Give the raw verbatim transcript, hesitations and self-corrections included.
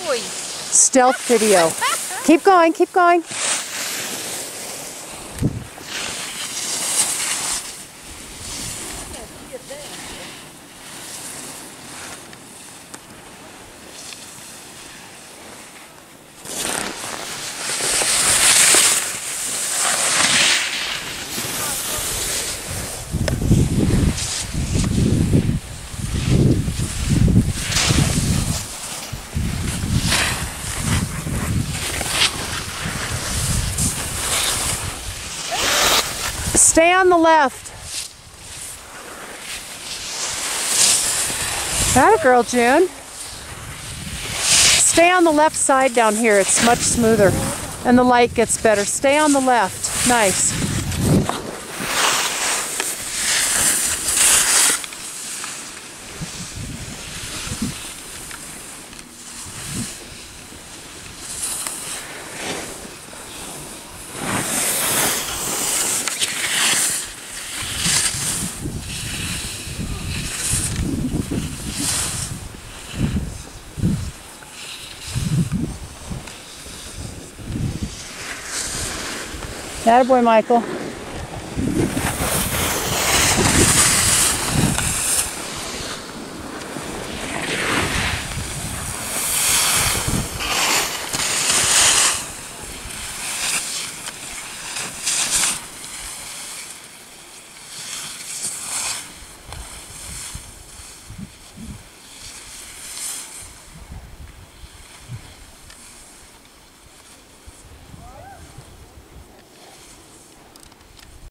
boy. Stealth video. Keep going, keep going. Stay on the left. That a girl, June. Stay on the left side down here. It's much smoother. And the light gets better. Stay on the left. Nice. Attaboy, Michael.